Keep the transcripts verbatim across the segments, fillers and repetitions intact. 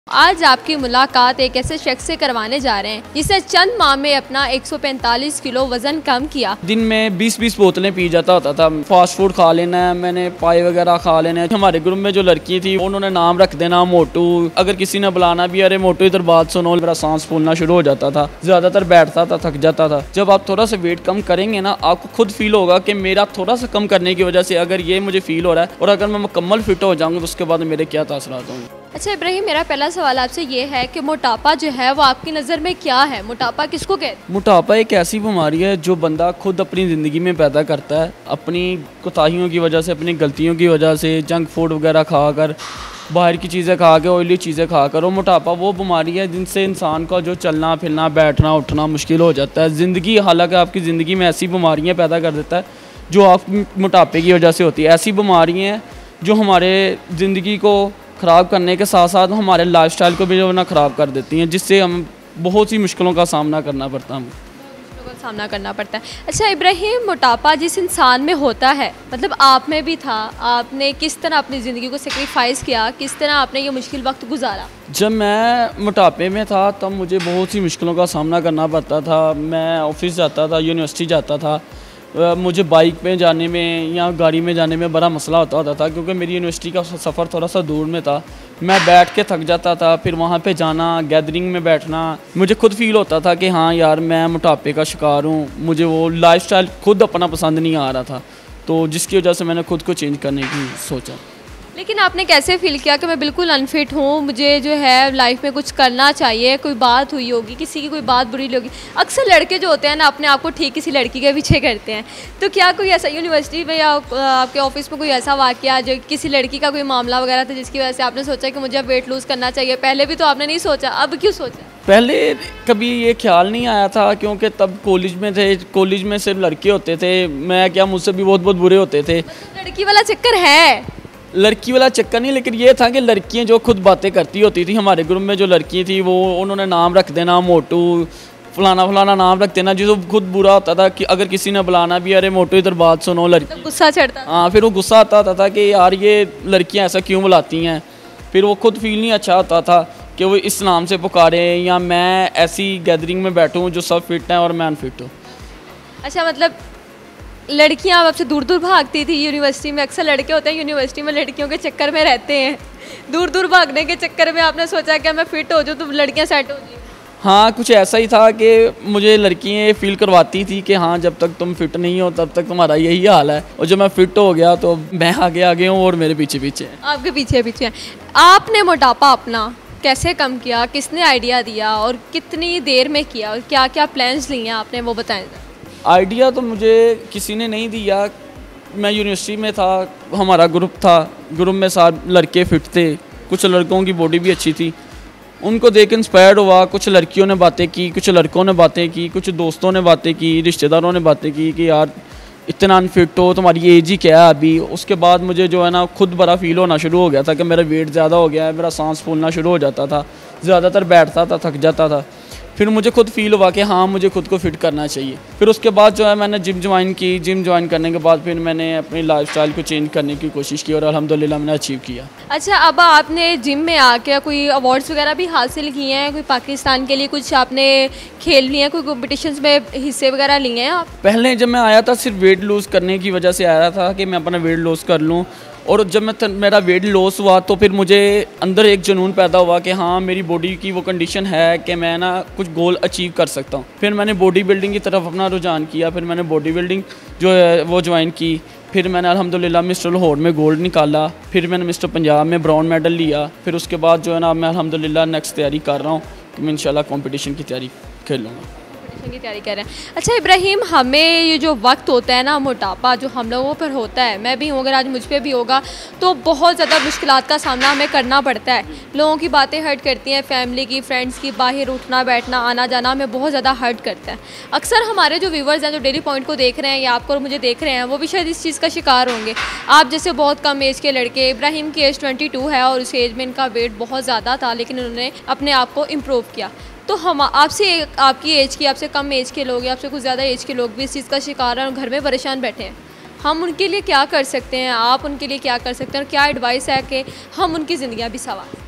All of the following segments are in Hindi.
आज आपकी मुलाकात एक ऐसे शख्स से करवाने जा रहे हैं जिसने चंद माह में अपना एक सौ पैंतालीस किलो वजन कम किया। दिन में बीस बीस बोतलें पी जाता होता था। फास्ट फूड खा लेना है, मैंने पाई वगैरह खा लेना है। हमारे ग्रुप में जो लड़की थी उन्होंने नाम रख देना मोटू। अगर किसी ने बुलाना भी, अरे मोटू इधर बात सुनो, मेरा सांस फूलना शुरू हो जाता था। ज्यादातर बैठता था, थक जाता था। जब आप थोड़ा सा वेट कम करेंगे ना, आपको खुद फील होगा कि मेरा थोड़ा सा कम करने की वजह से अगर ये मुझे फील हो रहा है और अगर मैं मुकम्मल फिट हो जाऊंगा तो उसके बाद मेरे क्या तासरात होंगे। अच्छा इब्राहिम, मेरा पहला सवाल आपसे ये है कि मोटापा जो है वो आपकी नज़र में क्या है? मोटापा किसको कहते हैं? मोटापा एक ऐसी बीमारी है जो बंदा खुद अपनी ज़िंदगी में पैदा करता है, अपनी कोताहियों की वजह से, अपनी गलतियों की वजह से, जंक फूड वगैरह खाकर, बाहर की चीज़ें खा के, ऑयली चीज़ें खाकर। और मोटापा वो बीमारी है जिनसे इंसान का जो चलना फिरना, बैठना उठना मुश्किल हो जाता है। ज़िंदगी, हालांकि आपकी ज़िंदगी में ऐसी बीमारियाँ पैदा कर देता है जो आप मोटापे की वजह से होती है। ऐसी बीमारियाँ हैं जो हमारे ज़िंदगी को ख़राब करने के साथ साथ हमारे लाइफस्टाइल को भी जो ना ख़राब कर देती हैं, जिससे हम बहुत सी मुश्किलों का सामना करना पड़ता है मुश्किलों का सामना करना पड़ता है। अच्छा इब्राहिम, मोटापा जिस इंसान में होता है, मतलब आप में भी था, आपने किस तरह अपनी ज़िंदगी को सेक्रीफाइस किया, किस तरह आपने ये मुश्किल वक्त गुजारा? जब मैं मोटापे में था तब मुझे बहुत सी मुश्किलों का सामना करना पड़ता था। मैं ऑफिस जाता था, यूनिवर्सिटी जाता था, मुझे बाइक पे जाने में या गाड़ी में जाने में बड़ा मसला होता होता था क्योंकि मेरी यूनिवर्सिटी का सफ़र थोड़ा सा दूर में था। मैं बैठ के थक जाता था, फिर वहाँ पे जाना, गैदरिंग में बैठना, मुझे खुद फील होता था कि हाँ यार मैं मोटापे का शिकार हूँ। मुझे वो लाइफस्टाइल खुद अपना पसंद नहीं आ रहा था, तो जिसकी वजह से मैंने खुद को चेंज करने की सोचा। लेकिन आपने कैसे फील किया कि मैं बिल्कुल अनफिट हूँ, मुझे जो है लाइफ में कुछ करना चाहिए? कोई बात हुई होगी, किसी की कोई बात बुरी होगी। अक्सर लड़के जो होते हैं ना अपने आप को ठीक किसी लड़की के पीछे करते हैं, तो क्या कोई ऐसा यूनिवर्सिटी में या आपके ऑफिस में कोई ऐसा वाकया जो किसी लड़की का कोई मामला वगैरह था जिसकी वजह से आपने सोचा कि मुझे वेट लूज़ करना चाहिए? पहले भी तो आपने नहीं सोचा, अब क्यों सोचा? पहले कभी ये ख्याल नहीं आया था क्योंकि तब कॉलेज में थे, कॉलेज में सिर्फ लड़के होते थे। मैं क्या, मुझसे भी बहुत बहुत बुरे होते थे। लड़की वाला चक्कर है? लड़की वाला चक्कर नहीं, लेकिन ये था कि लड़कियां जो खुद बातें करती होती थी, हमारे ग्रुप में जो लड़की थी वो उन्होंने नाम रख देना मोटू, फलाना फलाना नाम रख देना, जिसको खुद बुरा होता था कि अगर किसी ने बुलाना भी, अरे मोटू इधर बात सुनो, लड़की तो गुस्सा चढ़ता। हाँ, फिर वो गुस्सा आता होता था कि यार ये लड़कियां ऐसा क्यों बुलाती हैं। फिर वो खुद फील नहीं अच्छा होता था कि वो इस नाम से पुकारे या मैं ऐसी गैदरिंग में बैठूँ जो सब फिट हैं और मैं अनफिट हूँ। अच्छा, मतलब लड़कियां आपसे दूर दूर भागती थी यूनिवर्सिटी में? अक्सर लड़के होते हैं यूनिवर्सिटी में लड़कियों के चक्कर में रहते हैं, दूर दूर भागने के चक्कर में आपने सोचा कि मैं फिट हो जाऊँ तो लड़कियां सेट हो जाए? हाँ, कुछ ऐसा ही था कि मुझे लड़कियाँ ये फील करवाती थी कि हाँ जब तक तुम फिट नहीं हो तब तक तुम्हारा यही हाल है, और जब मैं फिट हो गया तो मैं आगे आगे हूँ और मेरे पीछे पीछे हैं। आपके पीछे पीछे हैं। आपने मोटापा अपना कैसे कम किया, किसने आइडिया दिया और कितनी देर में किया, और क्या क्या प्लान्स लिए आपने, वो बताएं। आइडिया तो मुझे किसी ने नहीं दिया। मैं यूनिवर्सिटी में था, हमारा ग्रुप था, ग्रुप में सात लड़के फिट थे, कुछ लड़कों की बॉडी भी अच्छी थी, उनको देख इंस्पायर्ड हुआ। कुछ लड़कियों ने बातें की, कुछ लड़कों ने बातें की, कुछ दोस्तों ने बातें की, रिश्तेदारों ने बातें की कि यार इतना अनफिट हो, तुम्हारी एज ही क्या है अभी। उसके बाद मुझे जो है ना खुद बड़ा फील होना शुरू हो गया था कि मेरा वेट ज़्यादा हो गया है, मेरा सांस फूलना शुरू हो जाता था, ज़्यादातर बैठता था, थक जाता था। फिर मुझे खुद फील हुआ कि हाँ मुझे खुद को फिट करना चाहिए। फिर उसके बाद जो है मैंने जिम ज्वाइन की। जिम ज्वाइन करने के बाद फिर मैंने अपनी लाइफस्टाइल को चेंज करने की कोशिश की और अल्हम्दुलिल्लाह मैंने अचीव किया। अच्छा, अब आपने जिम में आके कोई अवार्ड्स वगैरह भी हासिल किए हैं? कोई पाकिस्तान के लिए कुछ आपने खेल लिए हैं, कोई कॉम्पिटिशन्स में हिस्से वगैरह लिए हैं आप? पहले जब मैं आया था सिर्फ वेट लूज़ करने की वजह से आया था कि मैं अपना वेट लॉस कर लूँ, और जब मैं मेरा वेट लॉस हुआ तो फिर मुझे अंदर एक जुनून पैदा हुआ कि हाँ मेरी बॉडी की वो कंडीशन है कि मैं ना कुछ गोल अचीव कर सकता हूँ। फिर मैंने बॉडी बिल्डिंग की तरफ अपना रुझान किया। फिर मैंने बॉडी बिल्डिंग जो है वो ज्वाइन की। फिर मैंने अल्हम्दुलिल्लाह मिस्टर लाहौर में गोल्ड निकाला। फिर मैंने मिस्टर पंजाब में ब्राउन मेडल लिया। फिर उसके बाद जो है ना मैं अल्हम्दुलिल्लाह नेक्स्ट तैयारी कर रहा हूँ कि मैं इंशाल्लाह कंपटीशन की तैयारी खेलूँगा, की तैयारी कर रहे हैं। अच्छा इब्राहिम, हमें ये जो वक्त होता है ना, मोटापा जो हम लोगों पर होता है, मैं भी हूँ, अगर आज मुझ पर भी होगा तो बहुत ज़्यादा मुश्किलात का सामना हमें करना पड़ता है। लोगों की बातें हर्ट करती हैं, फैमिली की, फ्रेंड्स की, बाहर उठना बैठना आना जाना हमें बहुत ज़्यादा हर्ट करता है। अक्सर हमारे जो व्यूवर्स हैं जो डेली पॉइंट को देख रहे हैं या आपको और मुझे देख रहे हैं, वो भी शायद इस चीज़ का शिकार होंगे। आप जैसे बहुत कम एज के लड़के, इब्राहिम की एज ट्वेंटी टू है और उस एज में इनका वेट बहुत ज़्यादा था, लेकिन उन्होंने अपने आप को इम्प्रूव किया। तो हम आपसे, आपकी एज की, आपसे कम एज के लोग या आपसे कुछ ज़्यादा एज के लोग भी इस चीज़ का शिकार हैं और घर में परेशान बैठे हैं। हम उनके लिए क्या कर सकते हैं, आप उनके लिए क्या कर सकते हैं और क्या एडवाइस है कि हम उनकी ज़िंदगियाँ भी सवार?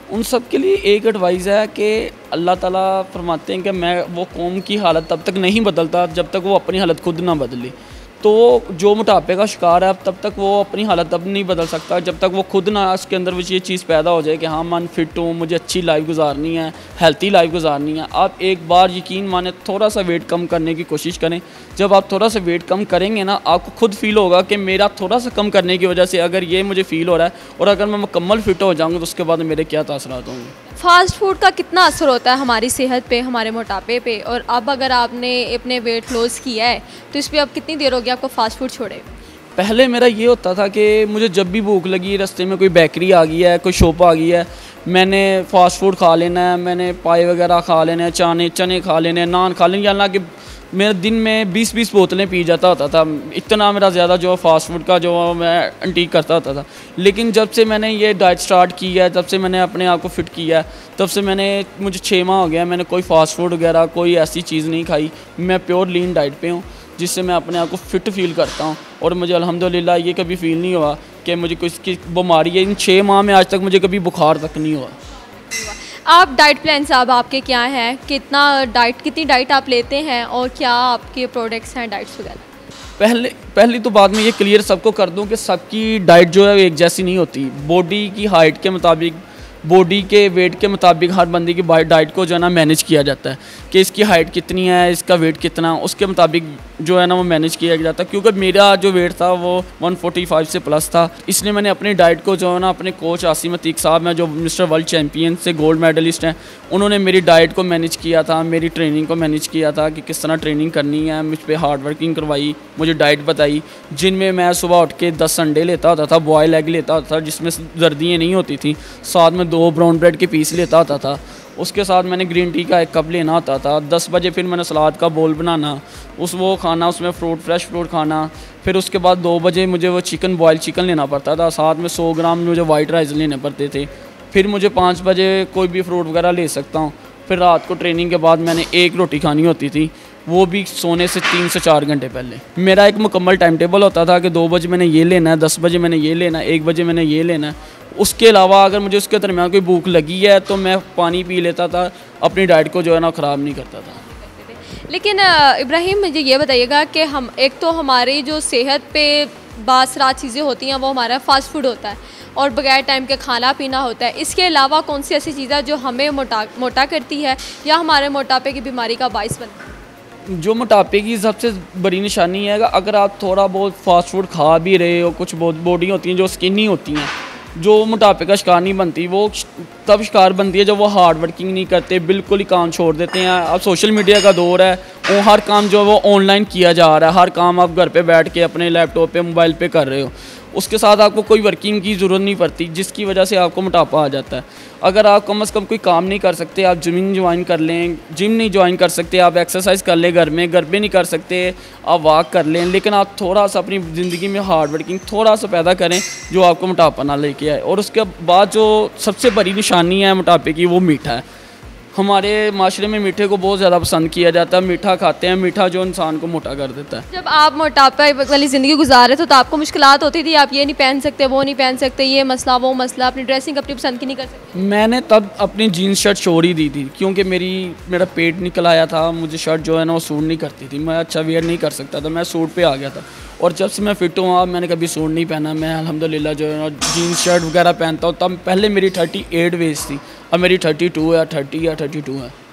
उन सब के लिए एक एडवाइस है कि अल्लाह ताला फरमाते हैं कि मैं वो कौम की हालत तब तक नहीं बदलता जब तक वो अपनी हालत खुद ना बदले। तो जो मोटापे का शिकार है तब तक वो अपनी हालत तब नहीं बदल सकता जब तक वो खुद ना उसके अंदर वो ये चीज़ पैदा हो जाए कि हाँ मैं फिट हूँ, मुझे अच्छी लाइफ गुजारनी है, हेल्थी लाइफ गुजारनी है। आप एक बार यकीन माने थोड़ा सा वेट कम करने की कोशिश करें। जब आप थोड़ा सा वेट कम करेंगे ना, आपको खुद फील होगा कि मेरा थोड़ा सा कम करने की वजह से अगर ये मुझे फ़ील हो रहा है और अगर मैं मुकम्मल फिट हो जाऊँगा तो उसके बाद मेरे क्या तासरात होंगे। फास्ट फूड का कितना असर होता है हमारी सेहत पे, हमारे मोटापे पे? और अब अगर आपने अपने वेट लॉस किया है तो इस पर अब कितनी देर हो गई आपको फास्ट फूड छोड़े? पहले मेरा ये होता था कि मुझे जब भी भूख लगी, रास्ते में कोई बेकरी आ गई है, कोई शॉप आ गई है, मैंने फ़ास्ट फूड खा लेना है, मैंने पाए वगैरह खा लेने हैं, चाने चने खा लेने हैं, नान खा लेने, हालांकि मेरे दिन में बीस बीस बोतलें पी जाता होता था। इतना मेरा ज़्यादा जो फास्ट फूड का जो मैं इंटेक करता होता था। लेकिन जब से मैंने ये डाइट स्टार्ट की है, तब से मैंने अपने आप को फ़िट किया है, तब से मैंने मुझे छः माह हो गया, मैंने कोई फ़ास्ट फूड वगैरह कोई ऐसी चीज़ नहीं खाई। मैं प्योर लीन डाइट पे हूँ, जिससे मैं अपने आप को फ़िट फ़ील करता हूँ। और मुझे अल्हम्दुलिल्लाह ये कभी फ़ील नहीं हुआ कि मुझे कोई बीमारी है। इन छः माह में आज तक मुझे कभी बुखार तक नहीं हुआ। आप डाइट प्लान साहब आपके क्या हैं? कितना डाइट कितनी डाइट आप लेते हैं और क्या आपके प्रोडक्ट्स हैं डाइट्स वगैरह? पहले पहली तो बात मैं ये क्लियर सबको कर दूं कि सबकी डाइट जो है एक जैसी नहीं होती। बॉडी की हाइट के मुताबिक, बॉडी के वेट के मुताबिक हर बंदे की डाइट को जो है ना मैनेज किया जाता है कि इसकी हाइट कितनी है, इसका वेट कितना, उसके मुताबिक जो है ना वो मैनेज किया जाता है। क्योंकि मेरा जो वेट था वो एक सौ पैंतालीस से प्लस था, इसलिए मैंने अपनी डाइट को जो है ना अपने कोच आसिम अतीक साहब हैं जो मिस्टर वर्ल्ड चैम्पियन से गोल्ड मेडलिस्ट हैं, उन्होंने मेरी डाइट को मैनेज किया था, मेरी ट्रेनिंग को मैनेज किया था कि किस तरह ट्रेनिंग करनी है। मुझ पर हार्ड वर्किंग करवाई, मुझे डाइट बताई, जिनमें मैं सुबह उठ के दस अंडे लेता होता था, बॉयल एग लेता होता था जिसमें जर्दियाँ नहीं होती थी, साथ में दो ब्राउन ब्रेड के पीस लेता होता था, उसके साथ मैंने ग्रीन टी का एक कप लेना होता था। दस बजे फिर मैंने सलाद का बोल बनाना, उस वो खाना, उसमें फ्रूट फ्रेश फ्रूट खाना। फिर उसके बाद दो बजे मुझे वो चिकन बॉयल चिकन लेना पड़ता था, साथ में सौ ग्राम मुझे वाइट राइस लेने पड़ते थे। फिर मुझे पाँच बजे कोई भी फ्रूट वगैरह ले सकता हूँ। फिर रात को ट्रेनिंग के बाद मैंने एक रोटी खानी होती थी, वो भी सोने से तीन से चार घंटे पहले। मेरा एक मुकम्मल टाइम टेबल होता था कि दो बजे मैंने ये लेना है, दस बजे मैंने ये लेना है, एक बजे मैंने ये लेना है। उसके अलावा अगर मुझे उसके दरमियान कोई भूख लगी है तो मैं पानी पी लेता था, अपनी डाइट को जो है ना ख़राब नहीं करता था। लेकिन इब्राहिम मुझे ये बताइएगा कि हम एक तो हमारी जो सेहत पे बासरात चीज़ें होती हैं वो हमारा फास्ट फूड होता है और बगैर टाइम के खाना पीना होता है। इसके अलावा कौन सी ऐसी चीज़ें जो हमें मोटा मोटा करती है या हमारे मोटापे की बीमारी का बाइस बनती है? जो मोटापे की सबसे बड़ी निशानी है अगर आप थोड़ा बहुत फास्ट फूड खा भी रहे हो, कुछ बहुत बॉडी होती हैं जो स्किनी होती हैं, जो मोटापे का शिकार नहीं बनती, वो तब शिकार बनती है जब वो हार्ड वर्किंग नहीं करते, बिल्कुल ही काम छोड़ देते हैं। अब सोशल मीडिया का दौर है, वो हर काम जो है वो ऑनलाइन किया जा रहा है, हर काम आप घर पे बैठ के अपने लैपटॉप पे मोबाइल पे कर रहे हो, उसके साथ आपको कोई वर्किंग की ज़रूरत नहीं पड़ती, जिसकी वजह से आपको मोटापा आ जाता है। अगर आप कम से कम कोई काम नहीं कर सकते, आप जिम ज्वाइन कर लें, जिम नहीं ज्वाइन कर सकते आप एक्सरसाइज कर लें घर में, घर पे नहीं कर सकते आप वॉक कर लें, लेकिन आप थोड़ा सा अपनी ज़िंदगी में हार्ड वर्किंग थोड़ा सा पैदा करें जो आपको मोटापा ना लेके आए। और उसके बाद जो सबसे बड़ी निशानी है मोटापे की वो मीठा है। हमारे माशरे में मीठे को बहुत ज़्यादा पसंद किया जाता है, मीठा खाते हैं, मीठा जो इंसान को मोटा कर देता है। जब आप मोटापा वाली ज़िंदगी गुजार रहे थे तो आपको मुश्किलात होती थी, आप ये नहीं पहन सकते, वो नहीं पहन सकते, ये मसला वो मसला, अपनी ड्रेसिंग अपनी पसंद की नहीं कर सकते? मैंने तब अपनी जीन्स शर्ट छोड़ ही दी थी क्योंकि मेरी मेरा पेट निकल आया था, मुझे शर्ट जो है ना वो सूट नहीं करती थी, मैं अच्छा वेयर नहीं कर सकता था, मैं सूट पे आ गया था। और जब से मैं फिट हुआ मैंने कभी सूट नहीं पहना, मैं अल्हम्दुलिल्लाह जो है ना जीन्स शर्ट वगैरह पहनता हूँ। तब पहले मेरी थर्टी एट वेस्ट थी, अब मेरी थर्टी टू है, थर्टी या थर्टी टू है।